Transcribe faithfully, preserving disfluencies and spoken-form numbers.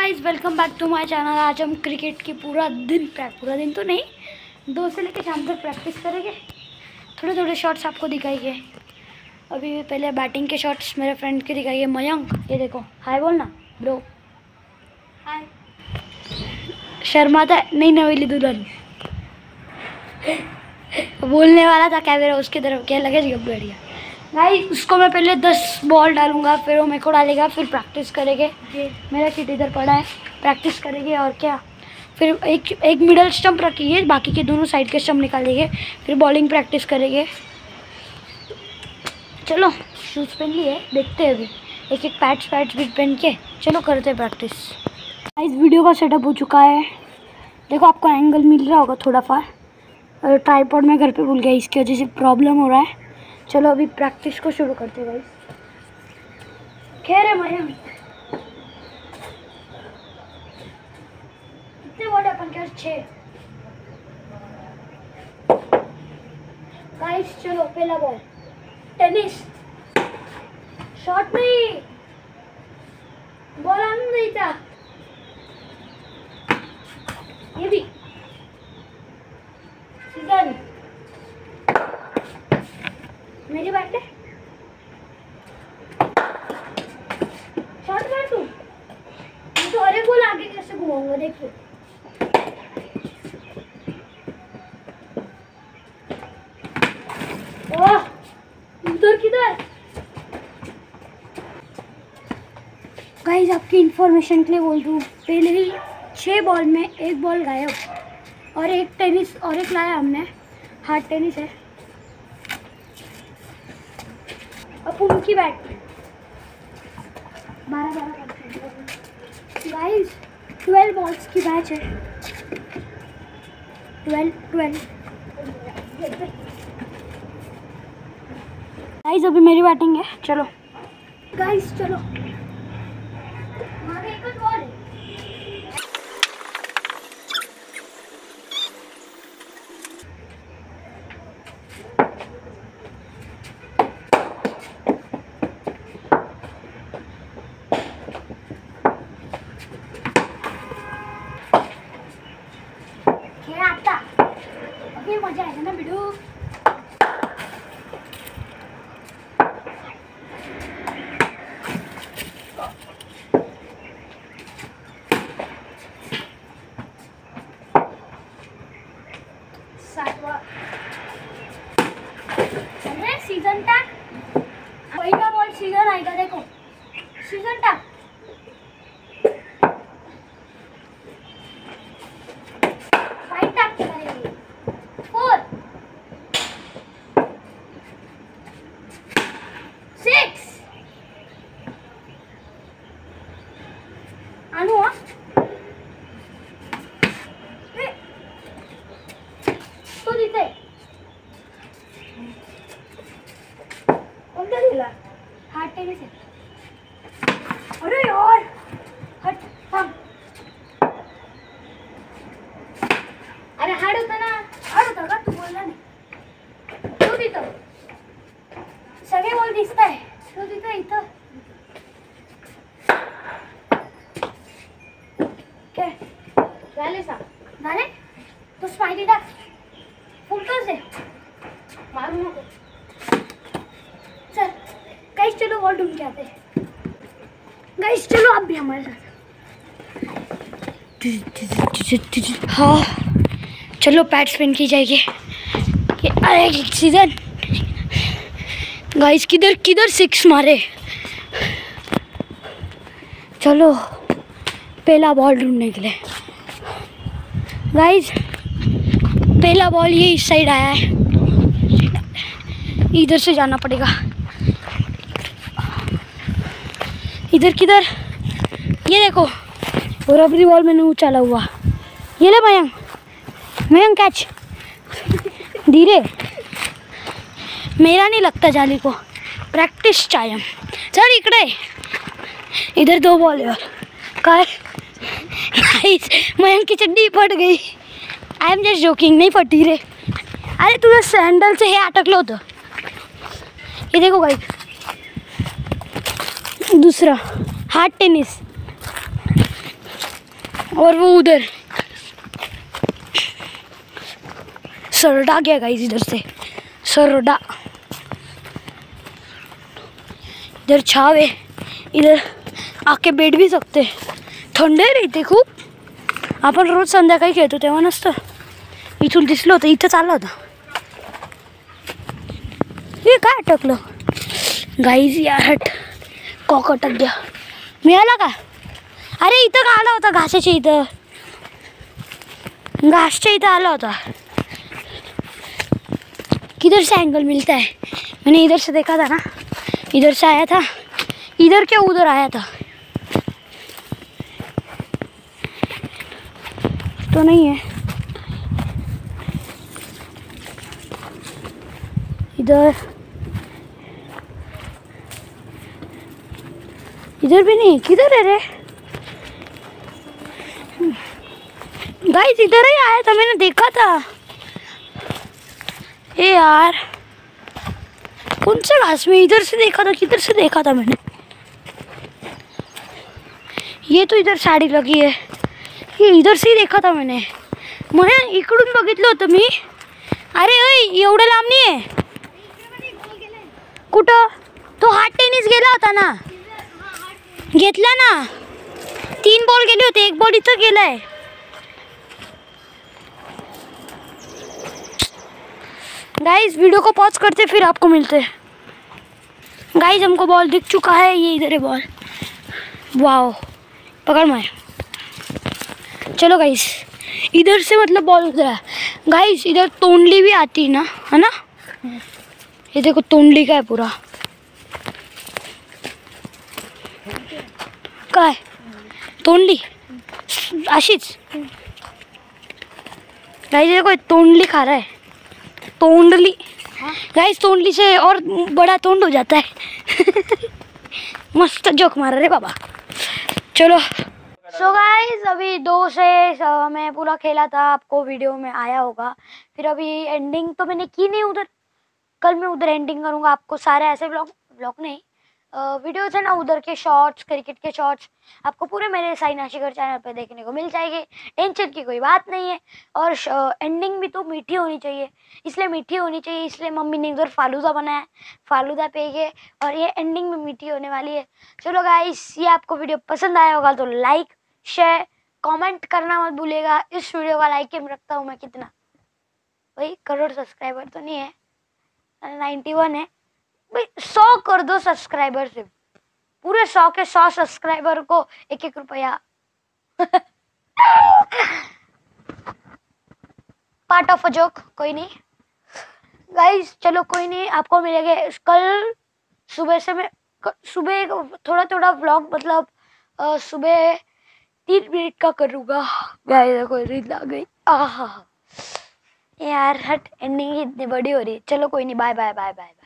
Guys, welcome back to my channel. आज हम cricket की पूरा दिन पूरा दिन तो नहीं, दो से लेकर शाम तक प्रैक्टिस करेंगे। थोड़े थोड़े शॉट्स आपको दिखाएंगे। अभी पहले बैटिंग के शॉट्स मेरे फ्रेंड के दिखाइए। मयंक, ये देखो, हाय बोलना ब्रो। हाय। शर्माता नहीं, नवेली दुल्हन बोलने वाला था कैमरा उसकी तरफ, क्या लगे जी बढ़िया। गाइस, उसको मैं पहले दस बॉल डालूंगा, फिर वो मेरे को डालेगा, फिर प्रैक्टिस करेंगे। मेरा किट इधर पड़ा है, प्रैक्टिस करेंगे। और क्या, फिर एक एक मिडल स्टंप रखिए, बाकी के दोनों साइड के स्टंप निकालेंगे, फिर बॉलिंग प्रैक्टिस करेंगे। चलो शूज़ पहन लिए, देखते हैं अभी एक एक पैड्स पैड्स भी पहन के चलो करते हैं प्रैक्टिस। इस वीडियो का सेटअप हो चुका है, देखो आपको एंगल मिल रहा होगा थोड़ा फार। और ट्राइपॉड में घर पे भूल गया, इसकी वजह से प्रॉब्लम हो रहा है। चलो अभी प्रैक्टिस को शुरू करते हैं गाइस। खैर है मयंक, कितने बॉल अपन के छः। गाइस चलो, पहला बॉल टेनिस शॉट नहीं, बॉल आना नहीं था। ये भी सीजन मेरी बात है। शॉट मार तू, तो अरे बोल आगे कैसे घुमाऊंगा, देखो। ओह, इधर किधर। गाइस, आपकी इंफॉर्मेशन के लिए बोल दूँ, पहले ही छः बॉल में एक बॉल गायब, और एक टेनिस और एक लाया हमने, हार्ड टेनिस है। अब उनकी बैट बारह बारह गाइस, ट्वेल्व बॉल्स की मैच है। ट्वेल्व ट्वेल्व गाइस, अभी मेरी बैटिंग है। चलो गाइस चलो, आगे एक बॉल है। अभी मजा आएगा ना बिडू। सातवा सीजन टैग, पहिला बॉल सीजन आएगा, देखो सीजन टैग। अनु तो दिते कोणता दिला, हार्ड टेनिस आहे। अरे यार, हट थांब। अरे हार्ड होता ना, हार्ड होता का, तू बोलला नाही। तो तिथं सगळे बॉल दिसताय, तो तिथं इथं झाले सा झाले तो स्माइली टाक, फुलटोस दे, मारू नको। चल गाइस, चलो बॉल ढूंढ के आते हैं। गाइस चलो आप भी हमारे साथ। हाँ चलो, पैड्स पहन की जाएगी। अरे सीजन गाइस, किधर किधर सिक्स मारे। चलो पहला बॉल ढूंढने के लिए। गाइस, पहला बॉल ये इस साइड आया है, इधर से जाना पड़ेगा। इधर किधर, ये देखो, और अबरी बॉल मैंने उछाला हुआ। ये ले मयंक, मयंक कैच धीरे, मेरा नहीं लगता जाली को, प्रैक्टिस टाइम। चल इकडे, इधर दो बॉल है। काय मयंक की चड्डी फट गई। आई एम जस्ट जोकिंग, नहीं फटी रे। अरे तुझ्या सैंडल से हे अटकलं होतं। ये देखो गाइस, दूसरा हार्ड टेनिस। और वो उधर सरडा गया गाइस, इधर से सरडा, इधर छाव है, इधर आके बैठ भी सकते, थंडे रहते खूप। आपण रोज संध्याकाळी खेळतो तेव्हा नसतं, इथून दिसलं होतं, इथं चाललं होतं। हे काय अटकलं गाईज, यार हट, कॉक अटक गया, मिळाला का? अरे इथं का आला होता, घासाच्या इथं, घासच्या इथं आला होता। किधर से एंगल मिलता है? मैंने इधर से देखा था ना, इधर से आया था, इधर क्या उधर आया था तो नहीं है। इधर इधर भी नहीं, किधर है रे गाइस? इधर ही आया था, मैंने देखा था। ए यार कौन से घास में? इधर से देखा था, किधर से देखा था मैंने? ये तो इधर साड़ी लगी है, ये इधर से ही देखा था मैंने, मैं इकडून बघितलं होतं मी। अरे ओय एवढं लांब नाही आहे, कुठं? तो हात टेनिस गेला होता ना, घेतला ना, तीन बॉल गेले होते, एक बॉल इथं गेलाय। गाइस वीडियो को पॉज करते फिर आपको मिलते हैं। गाइस हमको बॉल दिख चुका है, ये इधर है बॉल, वाओ पकड़ मैं। चलो गाइस इधर से मतलब बॉल उधर है गाइस, इधर तोंडली भी आती है ना, है ना? ये देखो तोंडली का है पूरा, काय तोंडली अशीच गाइस, देखो तोंडली खा रहा है, तोंडली गाइस, तोंडली से और बड़ा तोंड हो जाता है। मस्त जोक मारा रे बाबा। चलो सो गाइस अभी दो से मैं पूरा खेला था, आपको वीडियो में आया होगा। फिर अभी एंडिंग तो मैंने की नहीं उधर, कल मैं उधर एंडिंग करूँगा। आपको सारे ऐसे ब्लॉग ब्लॉग नहीं वीडियोस है ना, उधर के शॉर्ट्स, क्रिकेट के शॉर्ट्स आपको पूरे मेरे साई नाशिकर चैनल पे देखने को मिल जाएगी, टेंशन की कोई बात नहीं है। और एंडिंग भी तो मीठी होनी चाहिए, इसलिए मीठी होनी चाहिए, इसलिए मम्मी ने उधर फालूदा बनाया, फालूदा पेगे, और ये एंडिंग में मीठी होने वाली है। चलो गाइस ये आपको वीडियो पसंद आया होगा तो लाइक शेयर कमेंट करना मत भूलिएगा। इस वीडियो का लाइक एम रखता हूँ मैं कितना, भाई करोड़ सब्सक्राइबर तो नहीं है, नाइन्टी वन है भाई, सौ कर दो सब्सक्राइबर से, पूरे सौ के सौ सब्सक्राइबर को एक एक रुपया। पार्ट ऑफ अ जोक, कोई नहीं गाइस, चलो कोई नहीं, आपको मिलेंगे कल सुबह से। मैं सुबह थोड़ा थोड़ा व्लॉग मतलब आ, सुबह तीन मिनट का करूँगा। गाइस देखो रील आ गई, आहा यार हट, एंडिंग इतनी बड़ी हो रही है। चलो कोई नहीं, बाय बाय बाय बाय।